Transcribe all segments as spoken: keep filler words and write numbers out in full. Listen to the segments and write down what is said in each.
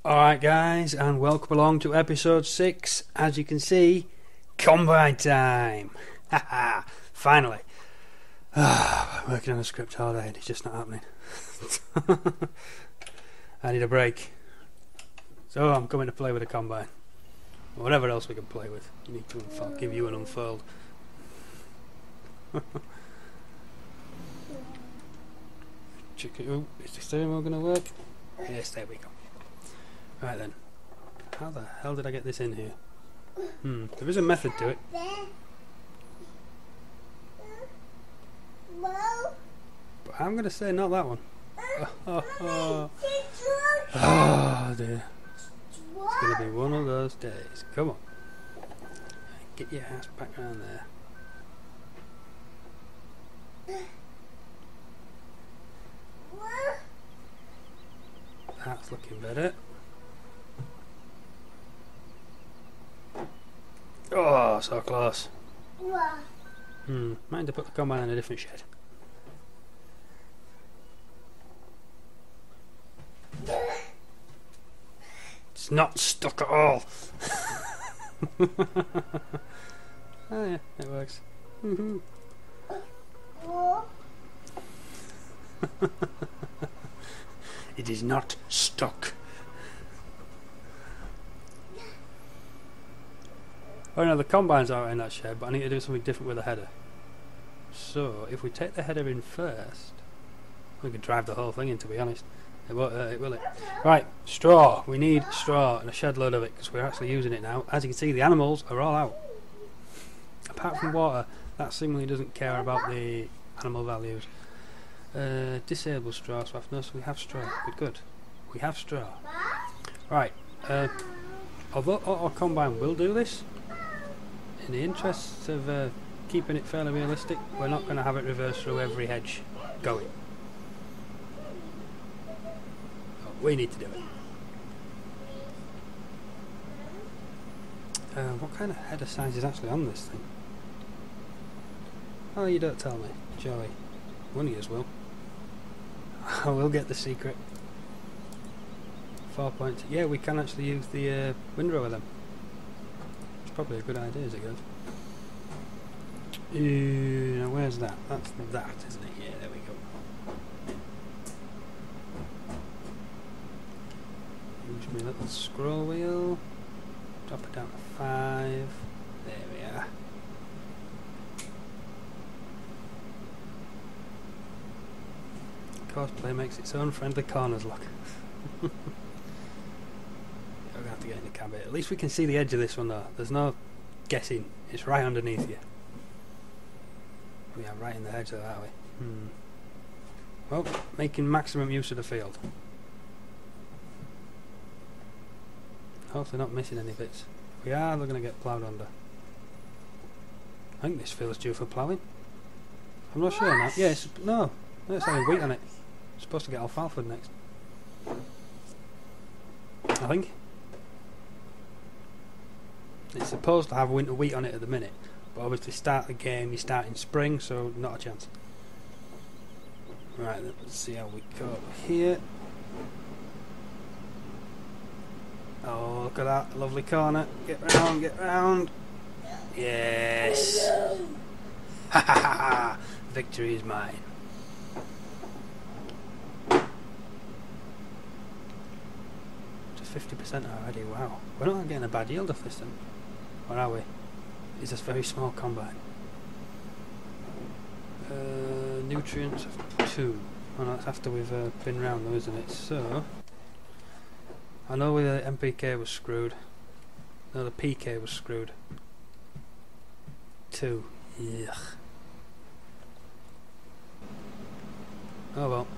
Alright guys, and welcome along to episode six. As you can see, combine time! Haha, finally. Ah, I'm working on a script all day and it's just not happening. I need a break. So I'm coming to play with a combine. Whatever else we can play with. You need to unfurl, give you an unfurled. Check it. Ooh, is the steering wheel going to work? Yes, there we go. Right then. How the hell did I get this in here? Hmm, there is a method to it. But I'm going to say not that one. Oh, oh, oh. Oh dear. It's going to be one of those days. Come on. Get your ass back around there. That's looking better. Oh, so close. Hmm, mind to put the combine in a different shed. It's not stuck at all. Oh yeah, it works. Mm-hmm. It is not stuck. Oh no, the combine's out in that shed, but I need to do something different with the header. So, if we take the header in first, we could drive the whole thing in, to be honest. It won't hurt it, will it? Right, straw. We need straw and a shed load of it, because we're actually using it now. As you can see, the animals are all out. Apart from water, that seemingly doesn't care about the animal values. Uh, disable straw swap. No, so we have straw. Good, good. We have straw. Right. Uh, although Auto Combine will do this, in the interests of uh, keeping it fairly realistic, we're not going to have it reverse through every hedge going. Oh, we need to do it. Uh, what kind of header size is actually on this thing? Oh, you don't tell me. Joey. One of yours will. I will get the secret. Four points. Yeah, we can actually use the uh, windrow with them. It's probably a good idea as it goes. Uh, now where's that? That's that, isn't it? Yeah, there we go. Use my little scroll wheel. Drop it down to five. There we are. Courseplay makes its own friendly corners look. We're going to have to get in the cab here. At least we can see the edge of this one though. There's no guessing. It's right underneath you. We are right in the hedge of that way. Hmm. Well, making maximum use of the field. Hopefully not missing any bits. If we are, they're going to get ploughed under. I think this field's due for ploughing. I'm not sure now. Yeah, it's, no. No, it's having wheat on it. It's supposed to get alfalfa next. I think. It's supposed to have winter wheat on it at the minute, but obviously start the game, you start in spring, so not a chance. Right, let's see how we go here. Oh, look at that lovely corner. Get round, get round. Yes. Ha ha ha ha. Victory is mine. fifty percent already, wow. We're not getting a bad yield off this then. Or are we? It's this very small combine. Uh, nutrients of two. Oh no, that's after we've uh, been round though, isn't it? So, I know the M P K was screwed. No, the P K was screwed. Two. Yuck. Oh well.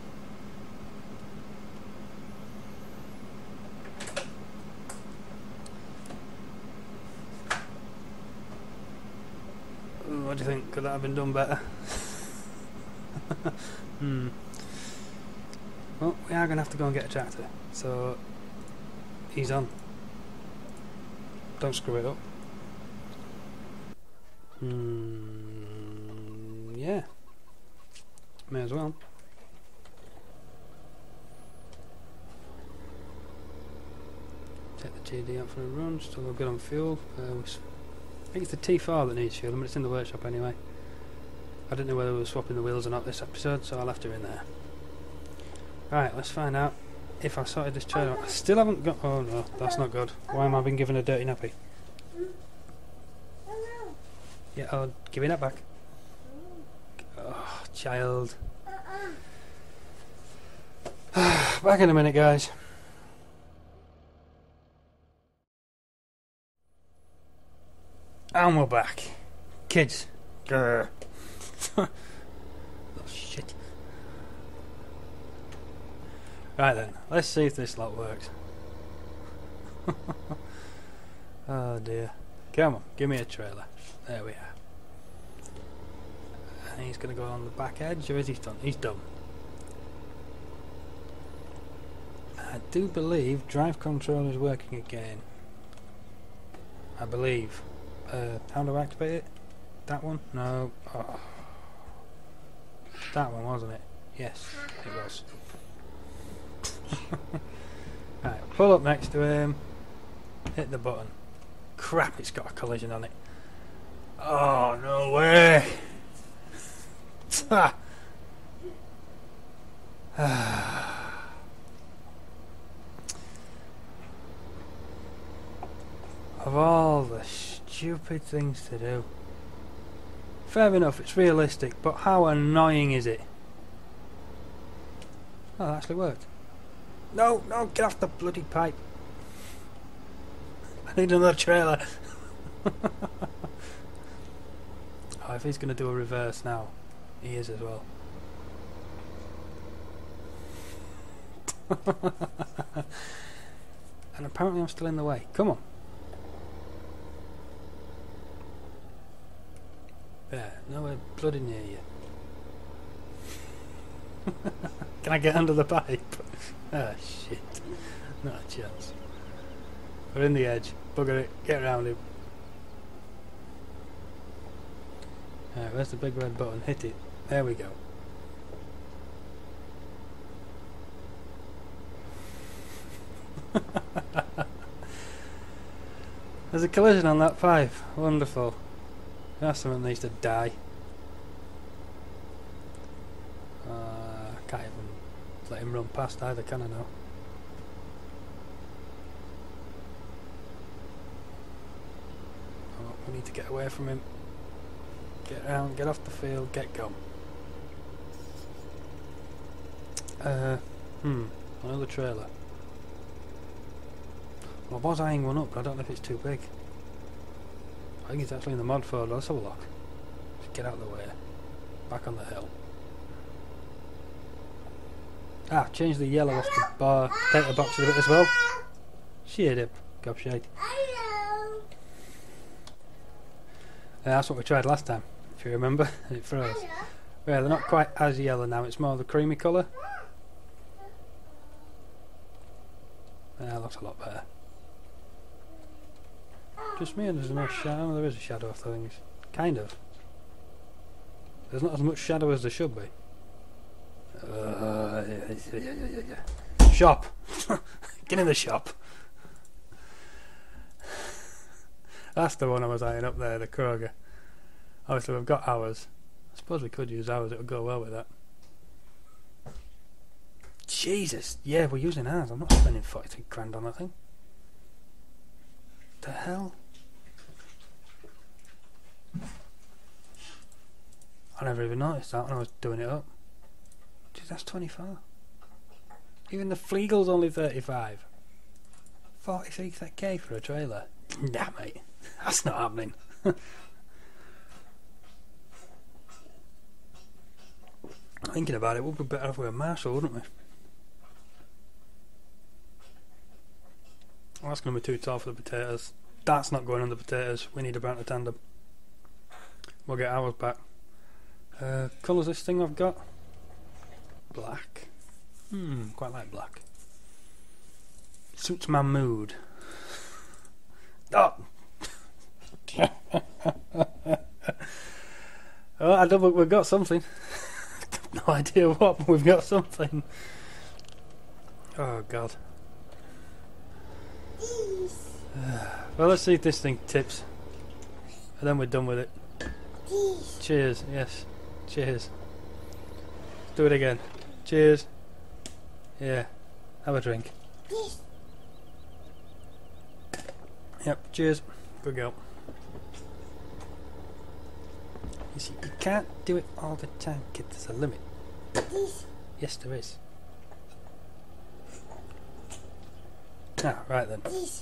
What do you think? Could that have been done better? Hmm. Well, we are going to have to go and get a tractor. So, he's on. Don't screw it up. Hmm. Yeah. May as well. Take the T D out for a run, still look good on fuel. Uh, we s I think it's the T four that needs fuel, but it's in the workshop anyway. I didn't know whether we were swapping the wheels or not this episode, so I left her in there. Right, let's find out if I sorted this trailer out. I still haven't got... Oh no, that's not good. Why am I being given a dirty nappy? Yeah, oh, give me that back. Oh, child. Back in a minute, guys. And we're back. Kids. Grr. Oh, shit. Right then, let's see if this lot works. Oh dear. Come on, give me a trailer. There we are. And he's going to go on the back edge, or is he done? He's done. I do believe drive control is working again. I believe. Uh, how do I activate it? That one? No. Oh. That one, wasn't it? Yes, it was. Right, pull up next to him. Hit the button. Crap, it's got a collision on it. Oh, no way! Of all the stupid things to do. Fair enough, it's realistic, but how annoying is it? Oh, that actually worked. No, no, get off the bloody pipe. I need another trailer. Oh, if he's going to do a reverse now, he is as well. And apparently I'm still in the way. Come on. There, nowhere bloody near you. Can I get under the pipe? Ah, shit. Not a chance. We're in the edge. Bugger it. Get around him. Alright, where's the big red button? Hit it. There we go. There's a collision on that pipe. Wonderful. That's someone that needs to die. Uh, can't even let him run past either, can I now? Oh, we need to get away from him. Get around, get off the field, get gone. Uh, hmm, another trailer. Well, I was eyeing one up, but I don't know if it's too big. I think it's actually in the mod folder. Let's have a look. Just get out of the way. Back on the hill. Ah, change the yellow off the bar data box a bit as well. Shit up, gobshite. Uh, that's what we tried last time, if you remember. It froze. Yeah, they're not quite as yellow now, it's more the creamy colour. Yeah, that looks a lot better. Just me and there's no shadow. There is a shadow of things. Kind of. There's not as much shadow as there should be. Uh, shop! Get in the shop! That's the one I was eyeing up there, the Kroger. Obviously we've got ours. I suppose we could use ours, it would go well with that. Jesus! Yeah, we're using ours. I'm not spending forty-three grand on that thing. The hell? I never even noticed that when I was doing it up. Jeez, that's twenty-four. Even the Fleagle's only thirty-five. forty-three K for a trailer. Nah, mate. That's not happening. Thinking about it, we'd be better if we were Marshall, wouldn't we? Well, that's going to be too tall for the potatoes. That's not going on the potatoes. We need a Brandt tandem. We'll get ours back. Uh, colours this thing I've got? Black. Hmm, quite like black. Suits my mood. Oh! Oh, I don't think we've got something. No idea what, but we've got something. Oh God. Well, let's see if this thing tips. And then we're done with it. This. Cheers, yes. Cheers. Do it again. Cheers. Yeah. Have a drink. This. Yep, cheers. Good girl. You see, you can't do it all the time, kid. There's a limit. This. Yes, there is. Ah, right then. This.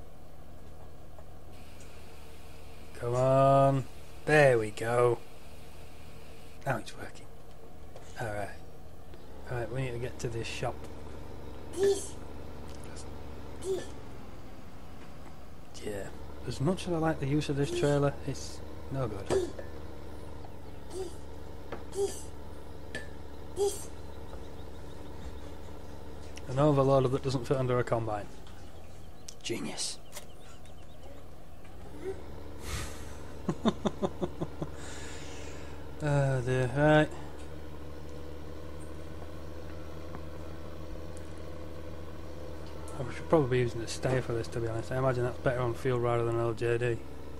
Come on. There we go. Now it's working. Alright. Alright, we need to get to this shop. This. This. Yeah. As much as I like the use of this trailer, it's no good. This. This. This. An overloader that doesn't fit under a combine. Genius. Oh dear, right. I should probably be using the stayer for this, to be honest. I imagine that's better on field rather than L J D.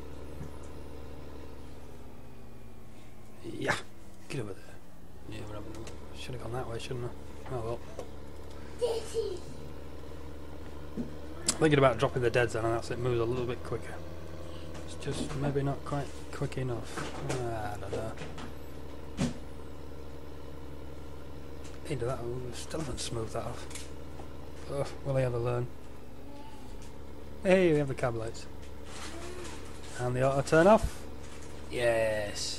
Yeah, get over there. Yeah, we're having a, should have gone that way, shouldn't I? Oh well. This is. Thinking about dropping the dead zone, and that's it moves a little bit quicker. It's just maybe not quite quick enough. I don't know. Into that, oh, still haven't smoothed that off. Oh, will I ever learn? Hey, we have the cab lights. And the auto turn off. Yes.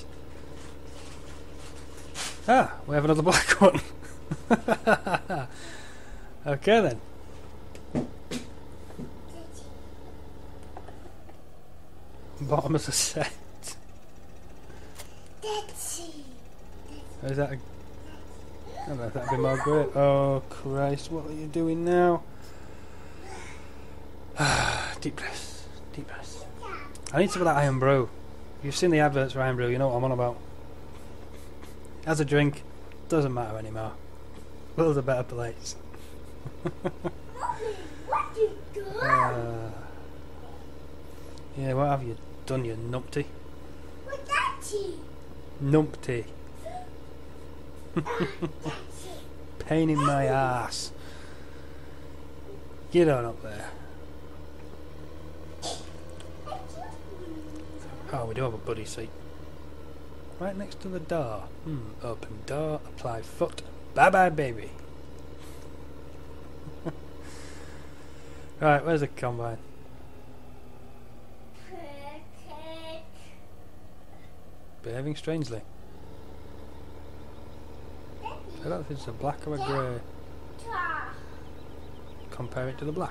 Ah, we have another black one. Okay then. Bottom of the set. That's it. Is that a... I don't know if that'd be more great. Oh Christ, what are you doing now? Deep breaths, deep breaths. I need some of that Iron Brew. If you've seen the adverts for Iron Brew, you know what I'm on about. As a drink, doesn't matter anymore. World's a better place. Mommy, what you do? Uh, yeah, what have you done, you numpty? What that's it? Numpty. That's it. Pain in my ass. Get on up there. Oh, we do have a buddy seat. Right next to the door. Hmm, open door, apply foot. Bye bye, baby. Right, where's the combine? Cricket. Behaving strangely. I don't know if it's a black or a grey. Ta. Compare it to the black.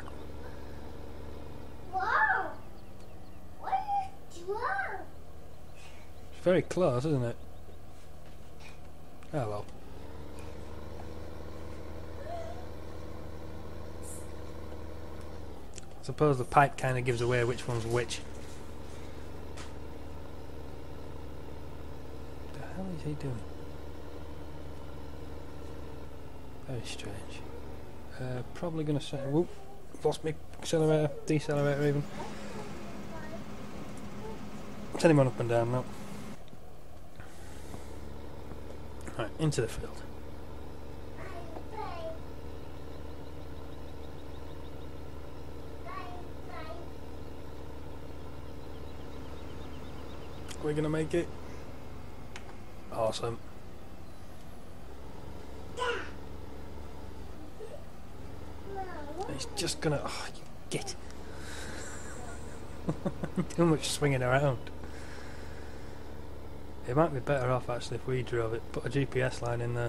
Wow. What is it? Wow. It's very close, isn't it? Oh well. I suppose the pipe kind of gives away which one's which. What the hell is he doing? Very strange. Uh, probably going to set. Whoop! Lost my accelerator, decelerator even. Set him on up and down now. Right, into the field. We're gonna make it. Awesome. He's just gonna. Oh, you get. Too much swinging around. It might be better off actually if we drove it. Put a G P S line in there.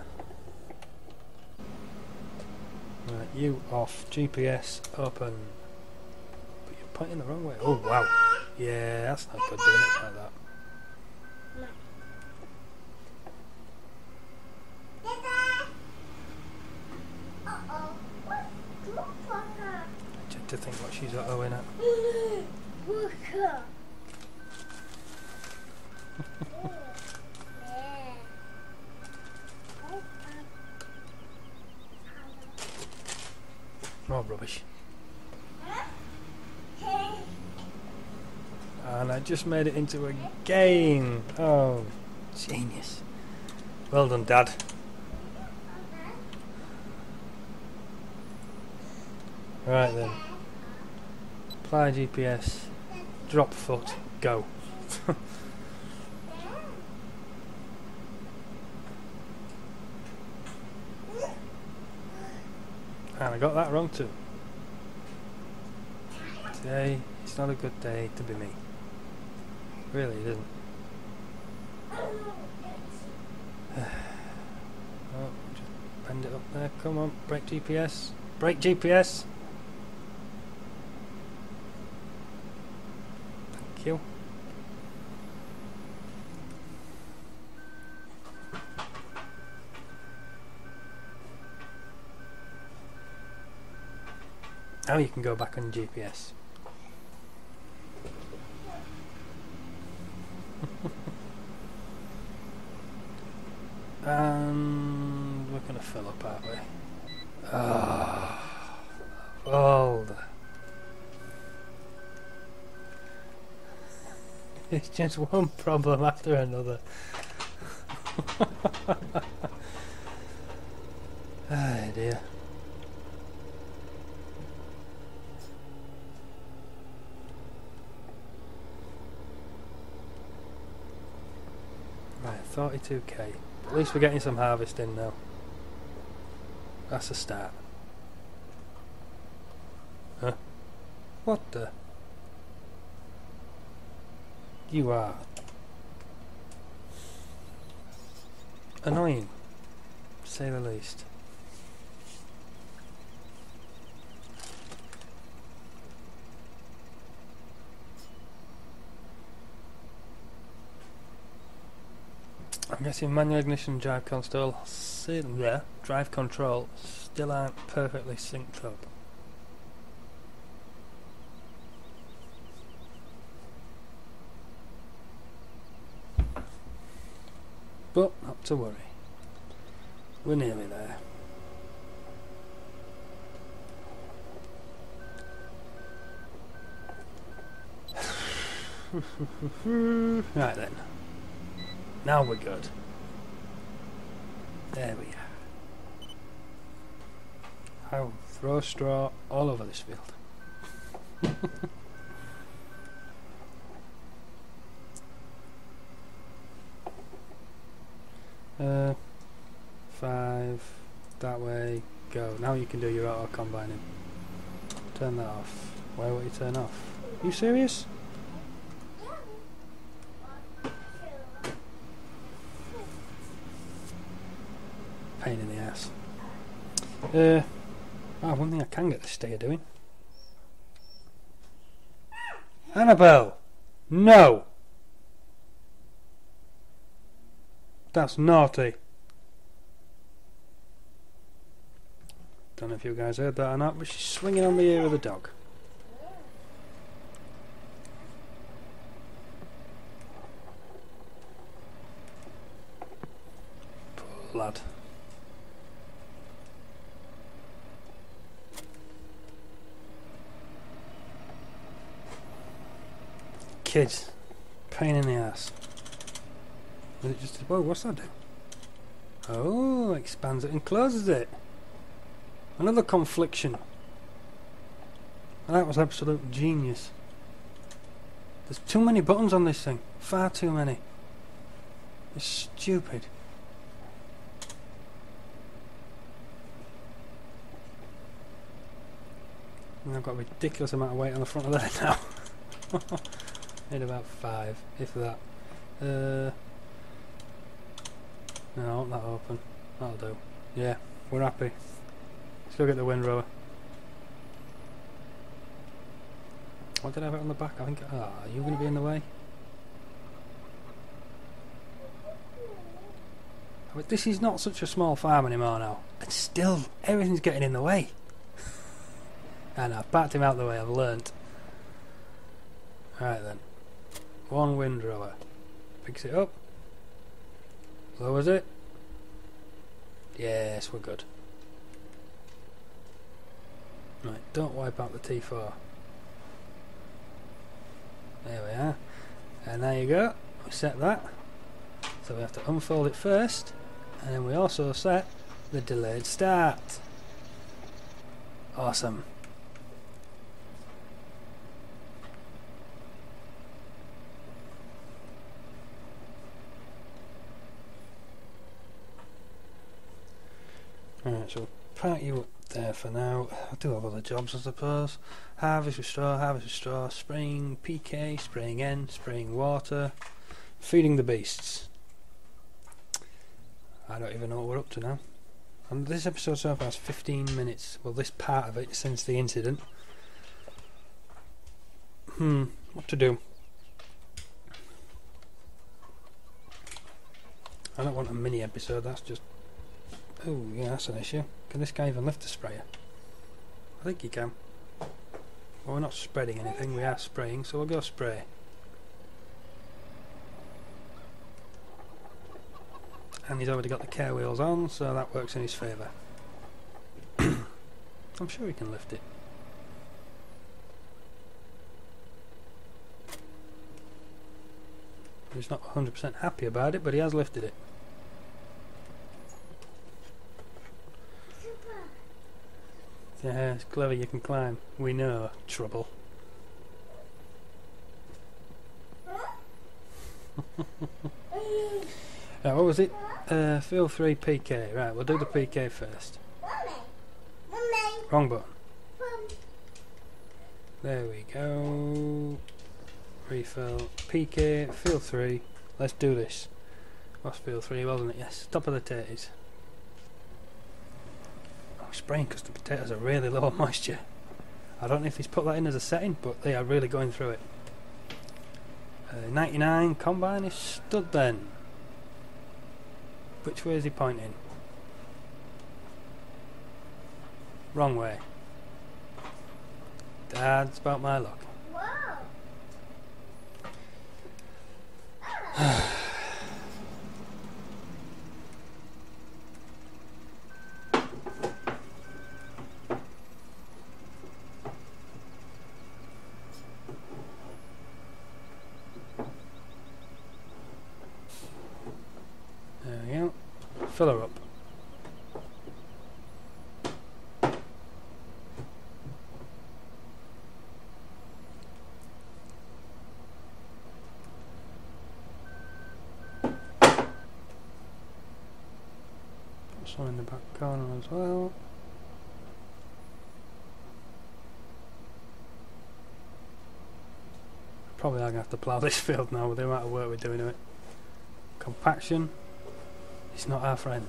Right, you off. G P S open. But you're pointing the wrong way. Oh wow. Yeah, that's not good doing it like that. I tend to think what she's autoing at. Oh, rubbish. And I just made it into a game. Oh, genius. Well done, Dad. Right then. Apply G P S. Drop foot. Go. And I got that wrong too. Today, it's not a good day to be me. Really, it isn't. Oh, just bend it up there. Come on, break G P S. Break G P S. Thank you. Now you can go back on G P S. And we're going to fill up, aren't we? Ah, all the... It's just one problem after another. Ah, dear. Right, thirty-two K. At least we're getting some harvesting now. That's a start. Huh? What the? You are annoying, to say the least. I'm guessing manual ignition, drive control, yeah, drive control still aren't perfectly synced up. But not to worry, we're nearly there. Right then. Now we're good. There we are. I'll throw straw all over this field. uh, five, that way, go. Now you can do your auto combining. Turn that off. Why won't you turn off? Are you serious? Pain in the ass. Uh, ah, one thing I can get the steer doing. Annabelle! No! That's naughty. Don't know if you guys heard that or not, but she's swinging on the ear of the dog. Poor lad. Kids, pain in the ass. And it just, whoa, what's that do? Oh, expands it and closes it. Another confliction. That was absolute genius. There's too many buttons on this thing. Far too many. It's stupid. And I've got a ridiculous amount of weight on the front of that now. Need about five, if that. Uh, no, I want that open. That'll do. Yeah, we're happy. Let's go get the windrower. What did I have it on the back? I think. Ah, are you going to be in the way? But this is not such a small farm anymore now. And still, everything's getting in the way. And I've backed him out the way, I've learnt. Right then. One windrower. Picks it up. Lowers it. Yes, we're good. Right, don't wipe out the T four. There we are. And there you go, we set that. So we have to unfold it first, and then we also set the delayed start. Awesome. Alright, so we'll park you up there for now. I do have other jobs, I suppose. Harvest with straw, harvest with straw, spraying P K, spraying N, spraying water, feeding the beasts. I don't even know what we're up to now. And this episode so far is fifteen minutes. Well, this part of it since the incident. Hmm, what to do? I don't want a mini episode, that's just... Oh, yeah, that's an issue. Can this guy even lift the sprayer? I think he can. Well, we're not spreading anything, we are spraying, so we'll go spray. And he's already got the care wheels on, so that works in his favour. I'm sure he can lift it. He's not one hundred percent happy about it, but he has lifted it. Yeah, it's clever you can climb. We know, trouble. Right, what was it? Uh, fill three P K. Right, we'll do the P K first. Wrong button. There we go. Refill. P K, fill three. Let's do this. Was fill three, wasn't it? Yes, top of the taters. I'm spraying because the potatoes are really low on moisture. I don't know if he's put that in as a setting, but they are really going through it. Uh, ninety-nine, combine is stood then. Which way is he pointing? Wrong way. Dad's about my luck. There we go. Fill her up. Some in the back corner as well. Probably I'm going to have to plough this field now with the amount of work we're doing to it. Compaction is not our friend.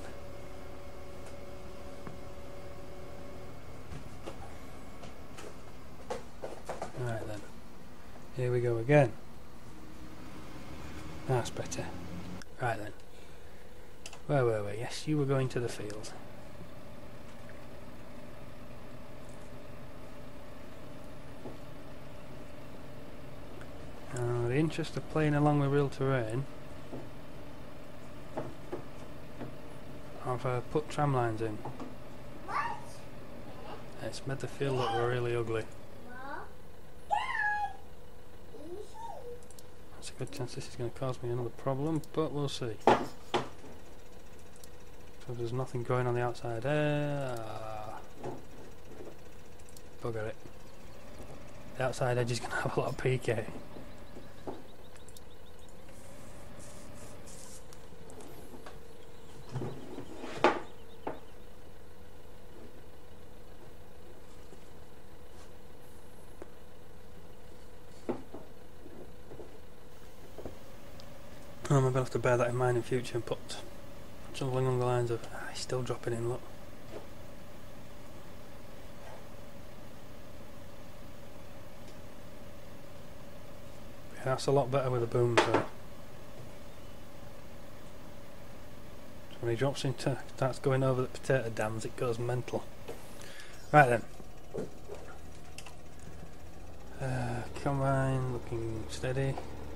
Right then. Here we go again. That's better. Right then. Where were we? Yes, you were going to the field. Uh, the interest of playing along with real terrain, I've uh, put tram lines in. It's made the field look really ugly. There's a good chance this is going to cause me another problem, but we'll see. So there's nothing going on the outside there. Ah, bugger it. The outside edge is going to have a lot of P K. I'm going to have to bear that in mind in future and put something along the lines of, ah, he's still dropping in, look. Yeah, that's a lot better with a boom, so. So when he drops into, starts going over the potato dams, it goes mental. Right then. Uh, combine, looking steady.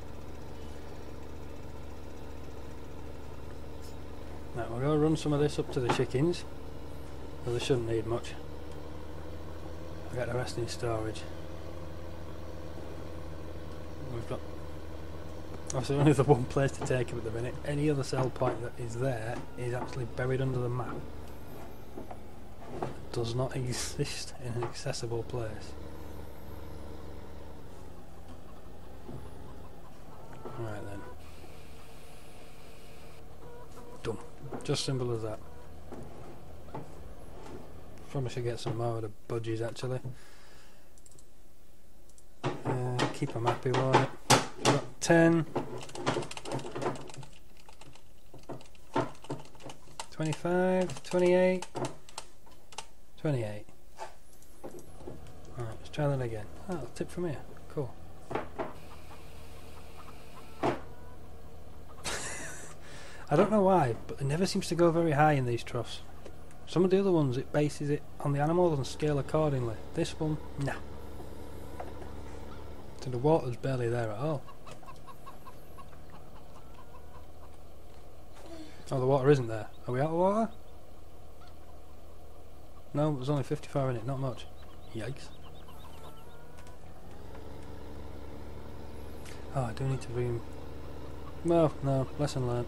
Right, we'll go run some of this up to the chickens. Well, they shouldn't need much. I'll get the rest in storage. We've got Obviously only the one place to take him at the minute. Any other sell point that is there is actually buried under the map. It does not exist in an accessible place. Right then. Done. Just simple as that. Probably should get some more of the budgies actually. Uh, keep them happy, won't it? We've got ten. twenty-five, twenty-eight, twenty-eight. Alright, let's try that again. Oh, a tip from here. Cool. I don't know why, but it never seems to go very high in these troughs. Some of the other ones, it bases it on the animals and scale accordingly. This one, nah. So the water's barely there at all. Oh, the water isn't there. Are we out of water? No, there's only fifty-five in it, not much. Yikes. Oh, I do need to re... No, no, lesson learnt.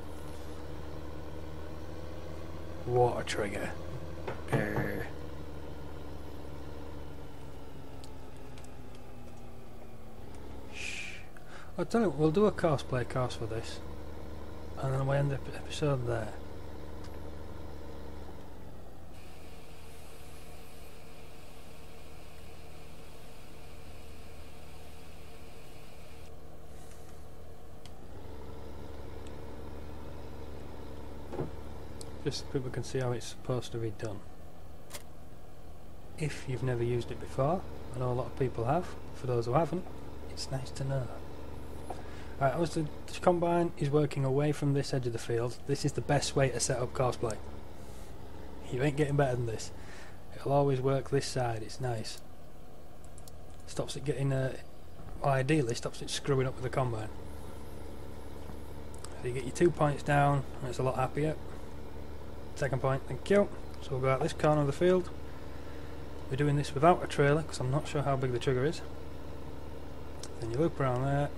Water trigger. Urgh. Shh. I'll tell you what, we'll do a cosplay course for this. And then we'll end the episode there. Just so people can see how it's supposed to be done. If you've never used it before, I know a lot of people have. For those who haven't, it's nice to know. Right, obviously the combine is working away from this edge of the field. This is the best way to set up cosplay. You ain't getting better than this. It'll always work this side, it's nice. Stops it getting, uh, well, ideally stops it screwing up with the combine. So you get your two points down, and it's a lot happier. Second point, thank you. So we'll go out this corner of the field. We're doing this without a trailer, because I'm not sure how big the trigger is. Then you loop around there.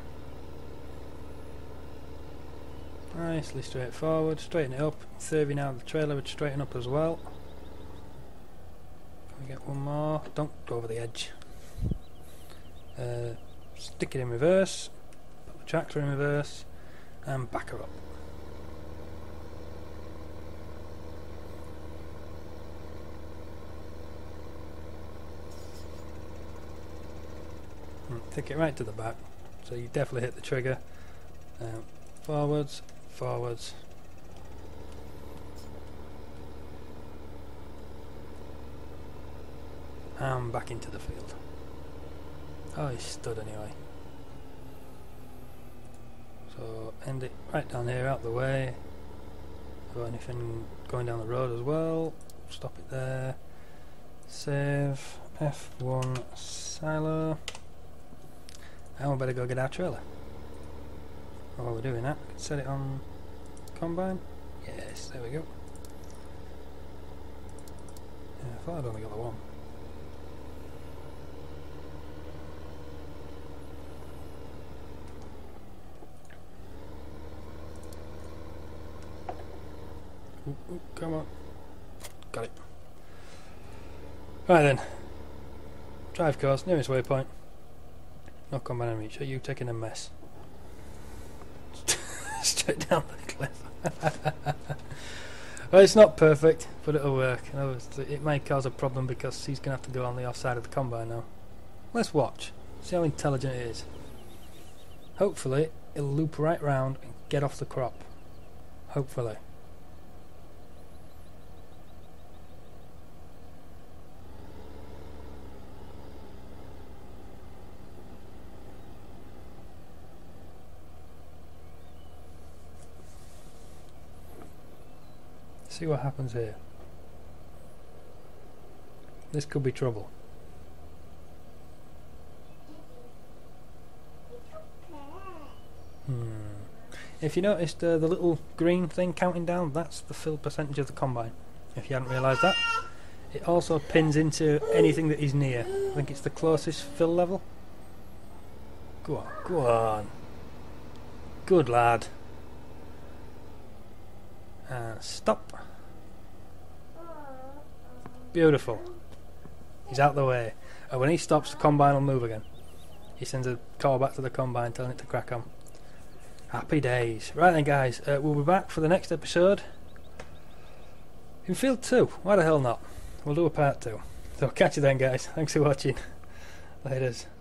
Nicely straightforward, straighten it up. Serving out the trailer would straighten up as well. Can we get one more? Don't go over the edge. Uh, stick it in reverse, put the tractor in reverse, and back her up. And take it right to the back, so you definitely hit the trigger. Um, forwards, forwards. And back into the field. Oh, he stood anyway. So end it right down here, out the way. Got anything going down the road as well? Stop it there. Save. F one silo. And we better go get our trailer. While we're doing that, set it on combine. Yes, there we go. Yeah, I thought I'd only got the one. Ooh, ooh, come on. Got it. Right then. Drive course, nearest waypoint. No combine in reach. Are you taking a mess? Straight down the cliff. Well, it's not perfect, but it'll work. You know, it may cause a problem because he's going to have to go on the offside of the combine now. Let's watch. See how intelligent it is. Hopefully, it'll loop right round and get off the crop. Hopefully. See what happens here. This could be trouble. Hmm. If you noticed uh, the little green thing counting down, that's the fill percentage of the combine. If you hadn't realised that. It also pins into anything that is near. I think it's the closest fill level. Go on, go on. Good lad. And stop. Beautiful. He's out the way. And when he stops, the combine will move again. He sends a call back to the combine telling it to crack on. Happy days. Right then guys, uh, we'll be back for the next episode in field two. Why the hell not? We'll do a part two. So catch you then guys. Thanks for watching. Laters.